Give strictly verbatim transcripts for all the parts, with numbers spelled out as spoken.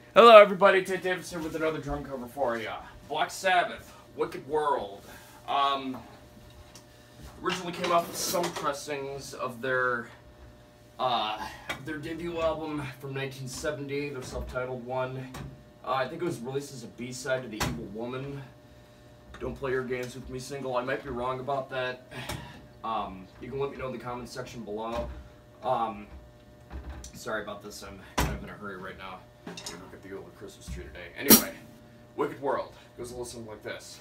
Hello everybody, Tate Davis here with another drum cover for you. Black Sabbath, Wicked World. Um, originally came out with some pressings of their uh, their debut album from nineteen seventy, their self-titled one. Uh, I think it was released as a B-side to the Evil Woman Don't Play Your Games With Me single. I might be wrong about that. Um, you can let me know in the comments section below. Um, sorry about this, I'm kind of in a hurry right now. Look at the old Christmas tree today. Anyway, Wicked World goes a little something like this.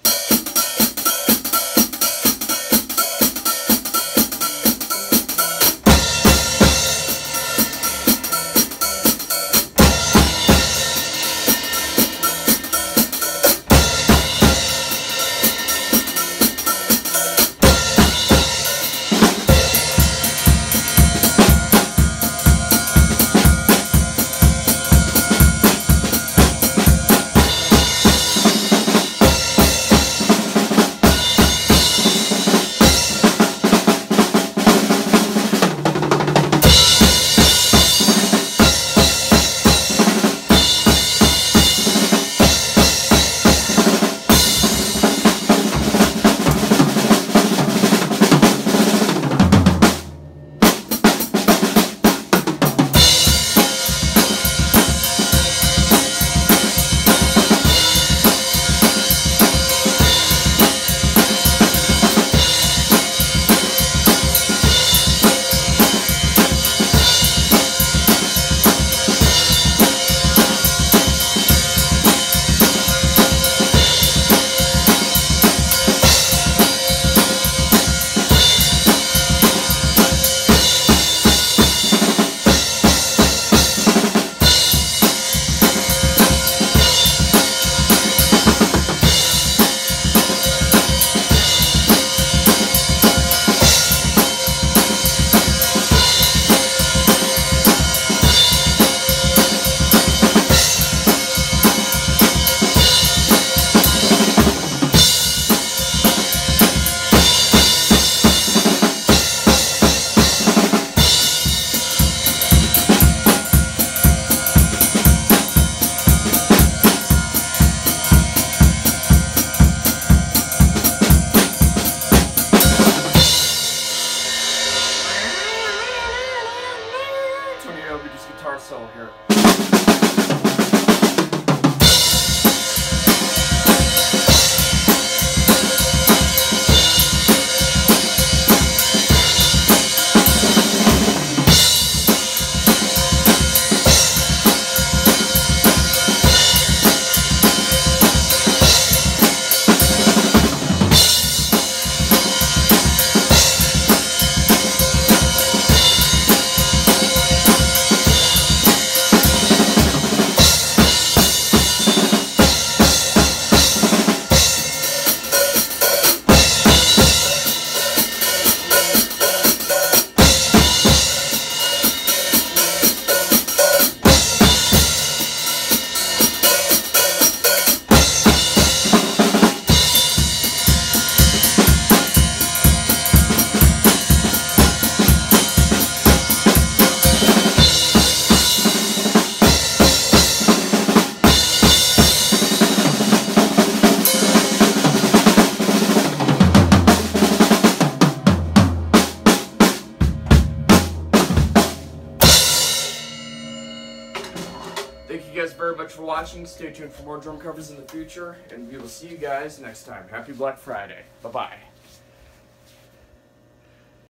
Guitar solo here. Thank you guys very much for watching. Stay tuned for more drum covers in the future, and we will see you guys next time. Happy Black Friday. Bye-bye.